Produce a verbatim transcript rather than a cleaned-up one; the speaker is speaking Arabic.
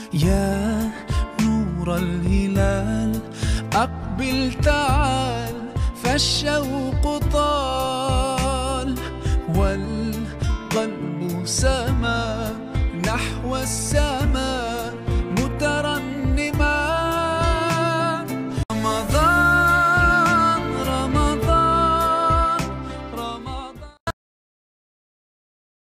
يا نور الهلال أقبل تعال، فالشوق طال والقلب سما نحو السماء.